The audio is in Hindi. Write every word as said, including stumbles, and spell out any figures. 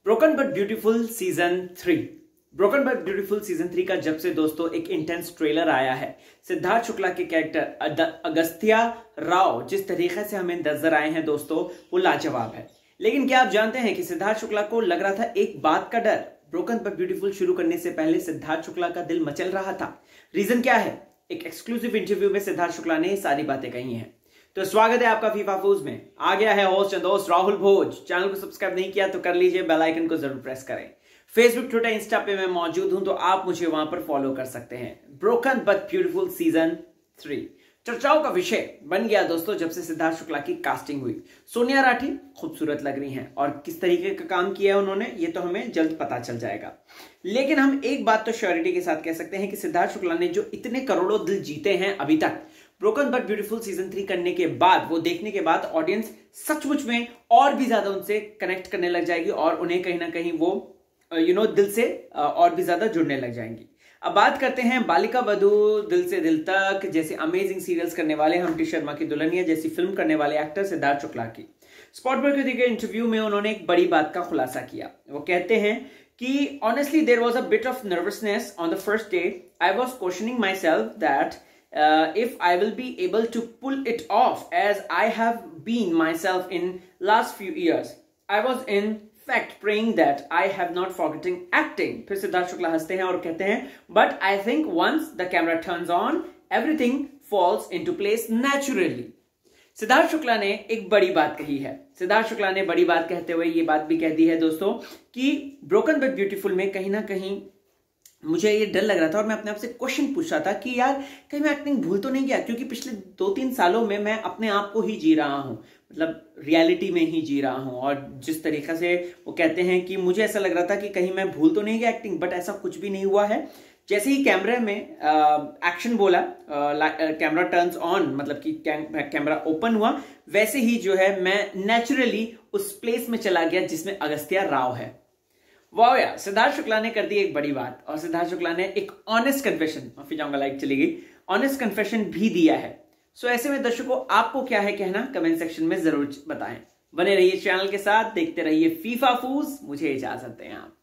Broken but beautiful season three broken but beautiful season three का जब से दोस्तों एक इंटेंस ट्रेलर आया है, सिद्धार्थ शुक्ला के कैरेक्टर अगस्त्या राव जिस तरीके से हमें नजर आए हैं दोस्तों वो लाजवाब है। लेकिन क्या आप जानते हैं कि सिद्धार्थ शुक्ला को लग रहा था एक बात का डर। ब्रोकन बट ब्यूटीफुल शुरू करने से पहले सिद्धार्थ शुक्ला का दिल मचल रहा था। रीजन क्या है? एक एक्सक्लूसिव इंटरव्यू में सिद्धार्थ शुक्ला ने सारी बातें कही हैं। तो स्वागत है आपका फीफा फूज में। आ गया है होस्ट एंड दोस्त राहुल भोज। चैनल को सब्सक्राइब नहीं किया तो कर लीजिए, बेल आइकन को जरूर प्रेस करें। फेसबुक, ट्विटर, इंस्टा पे मैं मौजूद हूं तो आप मुझे वहां पर फॉलो कर सकते हैं। Broken but beautiful season three चर्चाओं का विषय बन गया दोस्तों जब से सिद्धार्थ शुक्ला की कास्टिंग हुई। सोनिया राठी खूबसूरत लग रही हैं और किस तरीके का काम किया है उन्होंने ये तो हमें जल्द पता चल जाएगा। लेकिन हम एक बात तो श्योरिटी के साथ कह सकते हैं कि सिद्धार्थ शुक्ला ने जो इतने करोड़ों दिल जीते हैं अभी तक, broken but beautiful season three करने के बाद, वो देखने के बाद ऑडियंस सचमुच में और भी ज्यादा उनसे कनेक्ट करने लग जाएगी और उन्हें कहीं ना कहीं वो यू नो दिल से और भी ज्यादा जुड़ने लग जाएंगी। अब बात करते हैं बालिका वधू, दिल से दिल तक जैसे अमेजिंग सीरियल्स करने वाले, हम टी शर्मा की दुल्हनिया जैसी फिल्म करने वाले एक्टर सिद्धार्थ शुक्ला की स्पॉट पर किसी के इंटरव्यू में उन्होंने एक बड़ी बात का खुलासा किया। वो कहते हैं कि honestly there was a bit of nervousness on the first day. I was questioning myself that if I will be able to pull it off as I have been myself in last few years. I was in fact praying that I have not forgotten acting. फिर सिद्धार्थ शुक्ला हंसते हैं और कहते हैं but I think once the camera turns on everything falls into place naturally. Siddharth Shukla ने एक बड़ी बात कही है। सिद्धार्थ शुक्ला ने बड़ी बात कहते हुए ये बात भी कह दी है दोस्तों कि ब्रोकन बट ब्यूटीफुल में कहीं ना कहीं मुझे ये डर लग रहा था और मैं अपने आप से क्वेश्चन पूछ रहा था कि यार कहीं मैं एक्टिंग भूल तो नहीं गया, क्योंकि पिछले दो तीन सालों में मैं अपने आप को ही जी रहा हूं, मतलब रियलिटी में ही जी रहा हूं। और जिस तरीके से वो कहते हैं कि मुझे ऐसा लग रहा था कि कहीं मैं भूल तो नहीं गया एक्टिंग, बट ऐसा कुछ भी नहीं हुआ है। जैसे ही कैमरे में एक्शन बोला, कैमरा टर्न्स ऑन, मतलब कि कैमरा ओपन हुआ, वैसे ही जो है मैं नेचुरली उस प्लेस में चला गया जिसमें अगस्त्या राव है। वाह यार, सिद्धार्थ शुक्ला ने कर दी एक बड़ी बात और सिद्धार्थ शुक्ला ने एक ऑनेस्ट कन्फेशन, माफी चाहूंगा लाइक चली गई, ऑनेस्ट कन्फेशन भी दिया है। सो ऐसे में दर्शकों आपको क्या है कहना, कमेंट सेक्शन में जरूर बताएं। बने रहिए चैनल के साथ, देखते रहिए फीफा फूज। मुझे इजाजत दें आप।